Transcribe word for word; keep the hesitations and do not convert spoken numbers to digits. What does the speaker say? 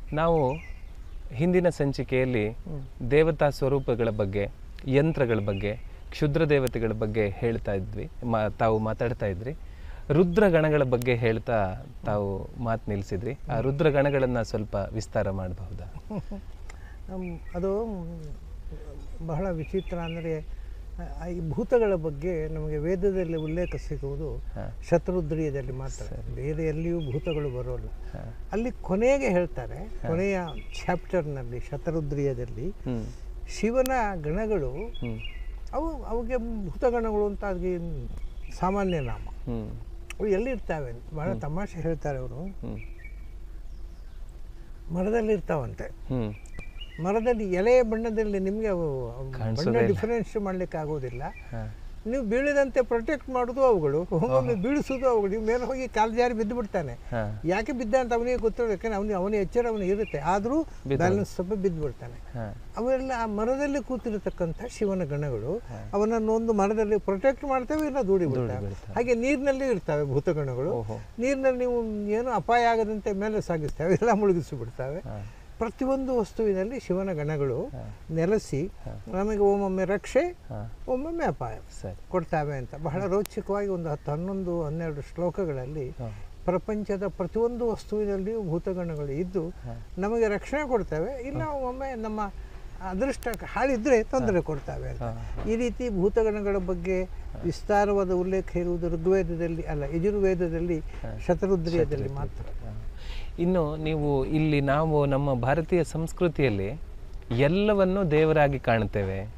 ನಾವು ಹಿಂದಿನ ಸಂಚಿಕೆಯಲ್ಲಿ ದೇವತಾ ಸ್ವರೂಪಗಳ ಬಗ್ಗೆ, ಯಂತ್ರಗಳ ಬಗ್ಗೆ, ಕ್ಷುದ್ರ ದೇವತೆಗಳ ಬಗ್ಗೆ ಹೇಳ್ತಾ ಇದ್ವಿ, ಮಾ ತಾವು ಮಾತಾಡ್ತಾ ಇದ್ರಿ. ರುದ್ರಗಣಗಳ ಬಗ್ಗೆ ಹೇಳ್ತಾ ತಾವು ಮಾತು ನಿಲ್ಲಿಸಿದ್ರಿ. ಆ ರುದ್ರಗಣಗಳನ್ನು ಸ್ವಲ್ಪ ವಿಸ್ತಾರ ಮಾಡಬಹುದಾ? ಅದು ಬಹಳ ವಿಚಿತ್ರ. ಅಂದರೆ ಈ ಭೂತಗಳ ಬಗ್ಗೆ ನಮಗೆ ವೇದದಲ್ಲಿ ಉಲ್ಲೇಖ ಸಿಗುವುದು ಶತರುದ್ರೀಯದಲ್ಲಿ ಮಾತ್ರ, ಬೇರೆ ಎಲ್ಲಿಯೂ ಭೂತಗಳು ಬರೋಲ್ಲ. ಅಲ್ಲಿ ಕೊನೆಗೆ ಹೇಳ್ತಾರೆ, ಕೊನೆಯ ಚಾಪ್ಟರ್ನಲ್ಲಿ ಶತರುದ್ರೀಯದಲ್ಲಿ ಶಿವನ ಗಣಗಳು ಅವು ಅವಿಗೆ ಭೂತಗಣಗಳು ಅಂತ ಅದಕ್ಕೆ ಸಾಮಾನ್ಯ ನಾಮ. ಅವು ಎಲ್ಲಿರ್ತಾವೆ? ಬಹಳ ತಮಾಷೆ ಹೇಳ್ತಾರೆ ಅವರು. ಮರದಲ್ಲಿರ್ತಾವಂತೆ. ಮರದಲ್ಲಿ ಎಲೆಯ ಬಣ್ಣದಲ್ಲಿ ನಿಮಗೆ ಅವು ಬಣ್ಣ ಡಿಫರೆನ್ಸ್ ಮಾಡ್ಲಿಕ್ಕೆ ಆಗೋದಿಲ್ಲ. ನೀವು ಬೀಳದಂತೆ ಪ್ರೊಟೆಕ್ಟ್ ಮಾಡೋದು ಅವುಗಳು, ಒಮ್ಮೊಮ್ಮೆ ಬೀಳಿಸೋದು ಅವುಗಳು. ನೀವು ಮೇಲೆ ಹೋಗಿ ಕಾಲು ಜಾರಿ ಬಿದ್ದು ಬಿಡ್ತಾನೆ. ಯಾಕೆ ಬಿದ್ದ ಅಂತ ಅವನಿಗೆ ಗೊತ್ತಿರೋದು, ಯಾಕಂದ್ರೆ ಅವನಿಗೆ ಅವನಿಗೆ ಎಚ್ಚರ ಅವನಿಗೆ ಇರುತ್ತೆ, ಆದರೂ ಬ್ಯಾಲೆನ್ಸ್ ಸ್ವಲ್ಪ ಬಿದ್ದು ಬಿಡ್ತಾನೆ. ಅವೆಲ್ಲ ಆ ಮರದಲ್ಲಿ ಕೂತಿರತಕ್ಕಂಥ ಶಿವನ ಗಣಗಳು ಅವನನ್ನೊಂದು ಮರದಲ್ಲಿ ಪ್ರೊಟೆಕ್ಟ್ ಮಾಡ್ತೇವೆ, ಇಲ್ಲ ದೂಡಿ ಬಿಡ್ತವೆ. ಹಾಗೆ ನೀರಿನಲ್ಲಿ ಇರ್ತವೆ ಭೂತಗಣಗಳು. ನೀರಿನಲ್ಲಿ ನೀವು ಏನು ಅಪಾಯ ಆಗದಂತೆ ಮೇಲೆ ಸಾಗಿಸ್ತವೆ, ಎಲ್ಲ ಮುಳುಗಿಸಿ ಬಿಡ್ತವೆ. ಪ್ರತಿಯೊಂದು ವಸ್ತುವಿನಲ್ಲಿ ಶಿವನ ಗಣಗಳು ನೆಲೆಸಿ ನಮಗೆ ಒಮ್ಮೊಮ್ಮೆ ರಕ್ಷೆ, ಒಮ್ಮೊಮ್ಮೆ ಅಪಾಯ ಕೊಡ್ತಾವೆ ಅಂತ ಬಹಳ ರೋಚಕವಾಗಿ ಒಂದು ಹತ್ತು ಹನ್ನೊಂದು ಹನ್ನೆರಡು ಶ್ಲೋಕಗಳಲ್ಲಿ ಪ್ರಪಂಚದ ಪ್ರತಿಯೊಂದು ವಸ್ತುವಿನಲ್ಲಿಯೂ ಭೂತಗಣಗಳು ಇದ್ದು ನಮಗೆ ರಕ್ಷಣೆ ಕೊಡ್ತವೆ, ಇಲ್ಲ ಒಮ್ಮೆ ನಮ್ಮ ಅದೃಷ್ಟ ಹಾಳಿದ್ರೆ ತೊಂದರೆ ಕೊಡ್ತವೆ ಅಂತ. ಈ ರೀತಿ ಭೂತಗಣಗಳ ಬಗ್ಗೆ ವಿಸ್ತಾರವಾದ ಉಲ್ಲೇಖ ಇರುವುದು ಋಗ್ವೇದದಲ್ಲಿ ಅಲ್ಲ, ಯಜುರ್ವೇದದಲ್ಲಿ ಶತರುದ್ರೀಯದಲ್ಲಿ ಮಾತ್ರ. ಇನ್ನು ನೀವು ಇಲ್ಲಿ ನಾವು ನಮ್ಮ ಭಾರತೀಯ ಸಂಸ್ಕೃತಿಯಲ್ಲಿ ಎಲ್ಲವನ್ನು ದೇವರಾಗಿ ಕಾಣುತ್ತೇವೆ.